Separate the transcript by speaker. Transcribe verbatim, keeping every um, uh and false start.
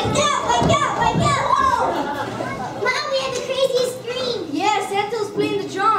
Speaker 1: Wake up! Wake up! Wake up! Whoa! Mom, we had the craziest dream.
Speaker 2: Yeah, Santa's playing the drum.